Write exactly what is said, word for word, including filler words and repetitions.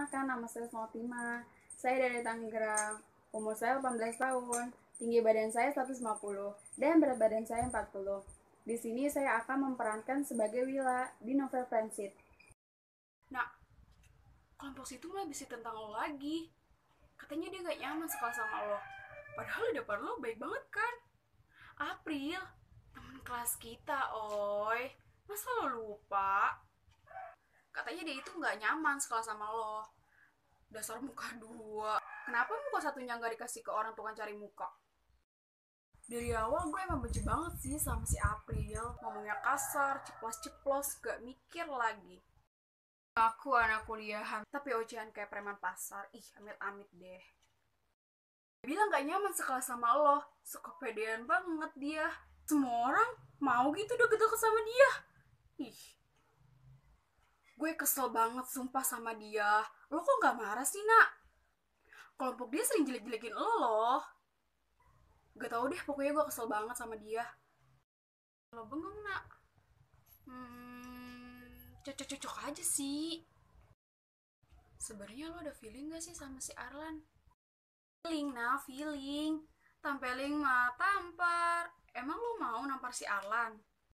Perkenalkan, nama saya Fatima. Saya dari Tangerang. Umur saya delapan belas tahun. Tinggi badan saya seratus lima puluh dan berat badan saya empat puluh. Di sini saya akan memerankan sebagai Willa di novel Friendship. Nah, kelompok situ mulai bisik tentang lo lagi. Katanya dia gak nyaman sekolah sama lo. Padahal di depan lo baik banget kan? April, temen kelas kita, oi. Masa lo lupa? Katanya dia itu gak nyaman sekolah sama lo. Dasar muka dua. Kenapa muka satunya gak dikasih ke orang tukang cari muka? Dari awal gue emang benci banget sih sama si April. Ngomongnya kasar, ceplos-ceplos, gak mikir lagi. Aku anak kuliahan, tapi ocehan kayak preman pasar. Ih, amit-amit deh. Dia bilang gak nyaman sekelas sama lo. Sekepedean banget dia. Semua orang mau gitu deket-deket sama dia. Ih, gue kesel banget sumpah sama dia. Lo kok gak marah sih, nak? Kelompok dia sering jelek-jelekin lo loh. Gak tau deh, pokoknya gue kesel banget sama dia. Lo bengong, nak? Hmm, cocok-cocok aja sih. Sebenarnya lo ada feeling gak sih sama si Arlan? Feeling, nah feeling. Tampeling mah tampar. Emang lo mau nampar si Arlan?